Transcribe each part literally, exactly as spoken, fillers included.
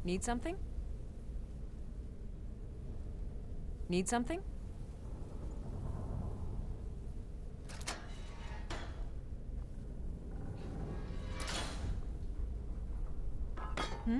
Need something? Need something? Hmm?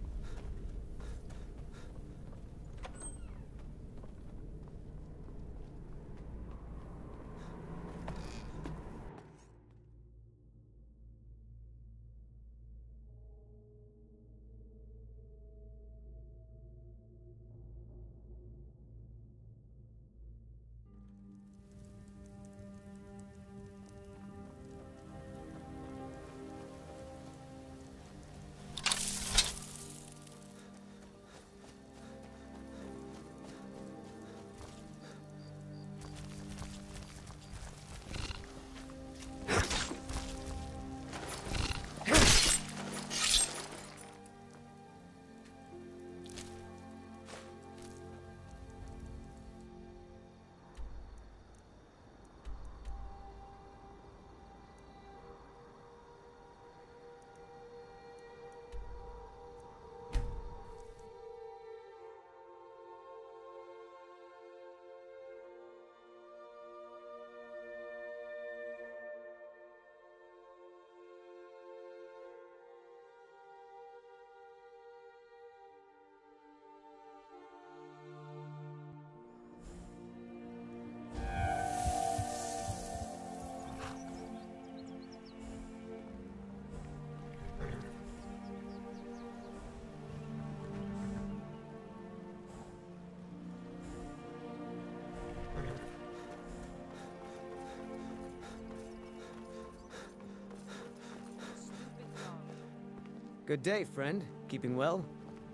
Good day, friend. Keeping well?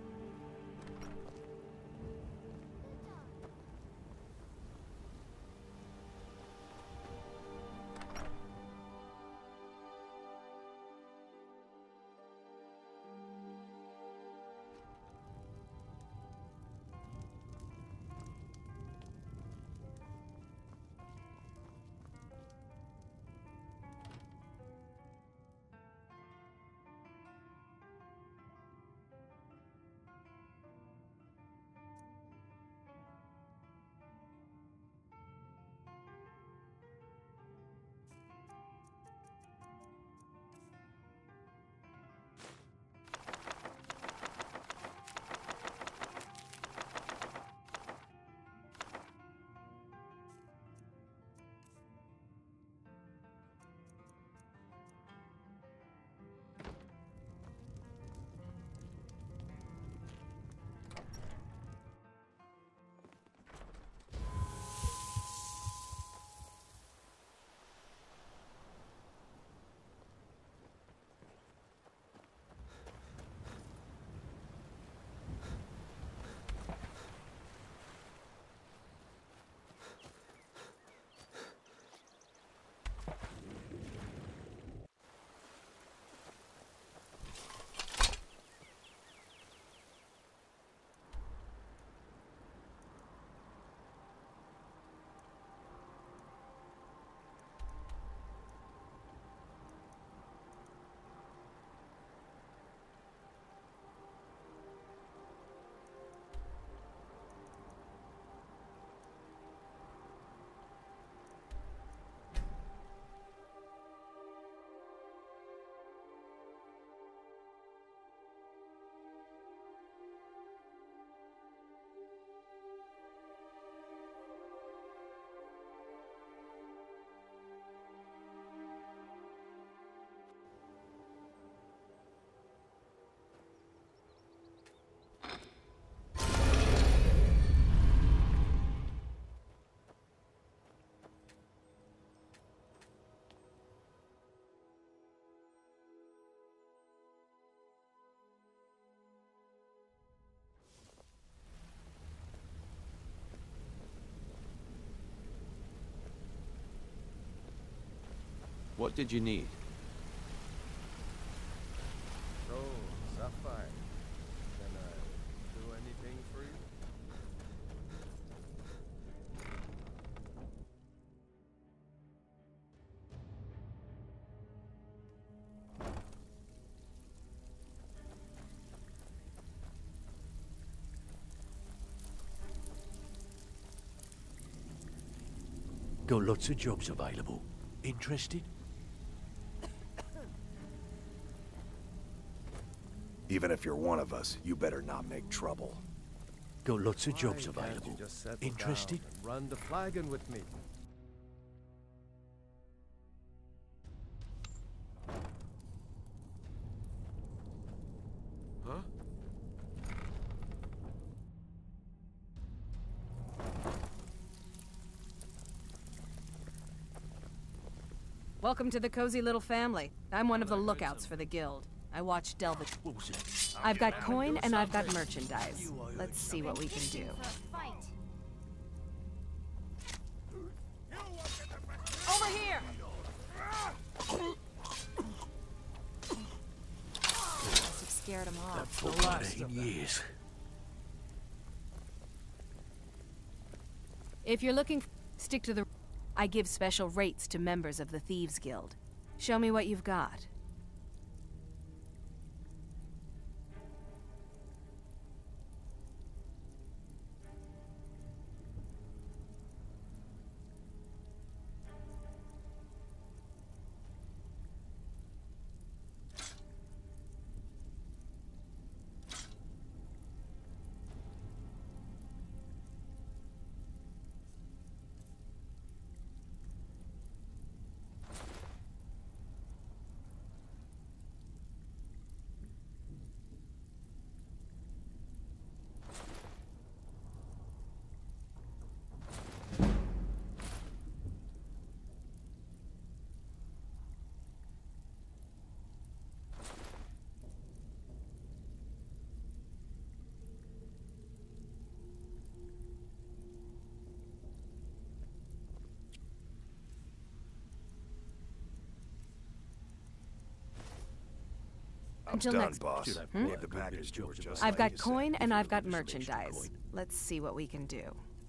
What did you need? So, Sapphire, can I do anything for you? Got lots of jobs available. Interested? Even if you're one of us, you better not make trouble. Got lots of Why jobs can't available. you just settle Interested? down and run the flagon with me. Huh? Welcome to the cozy little family. I'm one of the lookouts for the guild. I watch Delvin. What was it? I've got coin and I've got merchandise. Let's see what we can do. Over here! Must have scared him off. Fourteen years. If you're looking, stick to the. I give special rates to members of the Thieves Guild. Show me what you've got. I'm Until done, next- boss. Should have Gave quite a the good bit of package to her jobs just I've like got you said. coin and I've got Just make sure merchandise. coin. Let's see what we can do.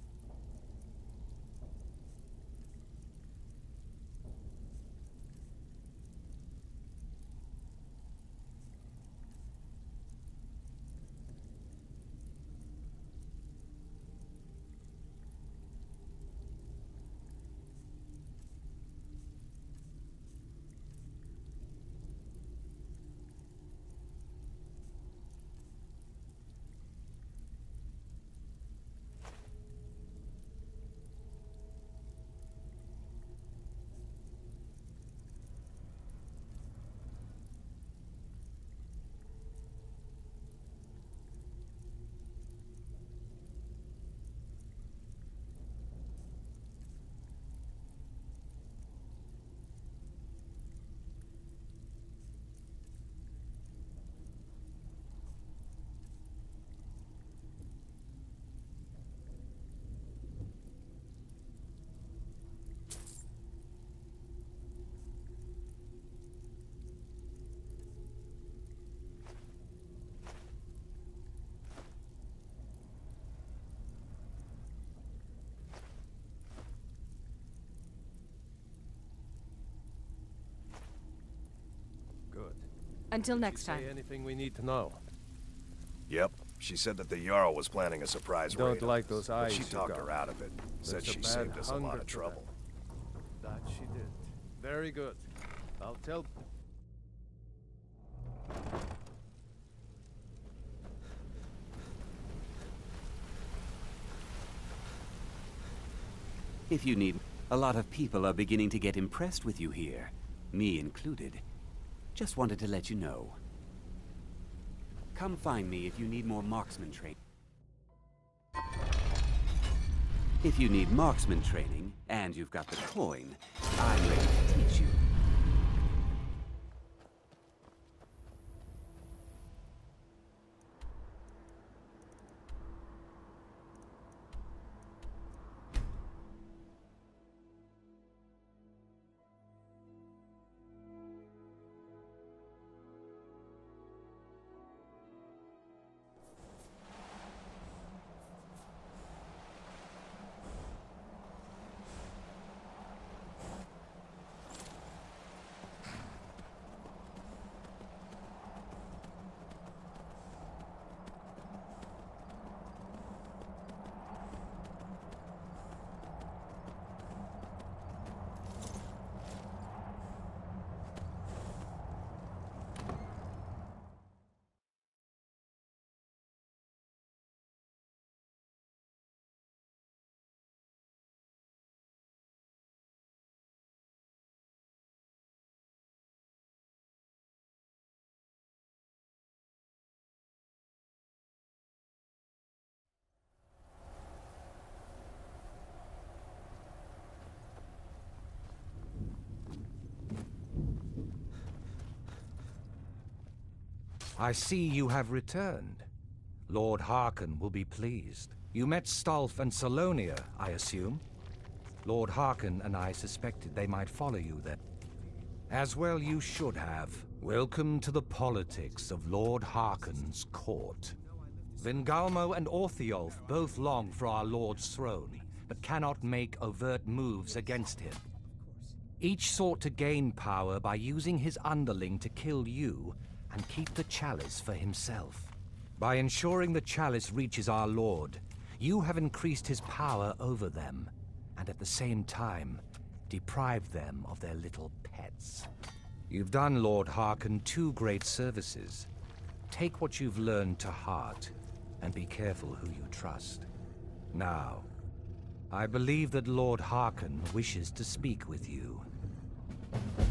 Good. Until Did next she say time. anything we need to know? Yep. She said that the Jarl was planning a surprise Don't raid on like us, those but eyes she you talked got. her out of it. Said There's a she bad saved us a lot hunger of to trouble. That she did. Very good. I'll tell. If you need... A lot of people are beginning to get impressed with you here, me included. Just wanted to let you know. Come find me if you need more marksman training. If you need marksman training, and you've got the coin, I'm ready to teach you. I see you have returned. Lord Harkon will be pleased. You met Stolf and Salonia, I assume? Lord Harkon and I suspected they might follow you then. As well you should have. Welcome to the politics of Lord Harkon's court. Vingalmo and Orthiolf both long for our Lord's throne, but cannot make overt moves against him. Each sought to gain power by using his underling to kill you and keep the chalice for himself. By ensuring the chalice reaches our Lord, you have increased his power over them, and at the same time, deprived them of their little pets. You've done Lord Harkon two great services. Take what you've learned to heart, and be careful who you trust. Now, I believe that Lord Harkon wishes to speak with you.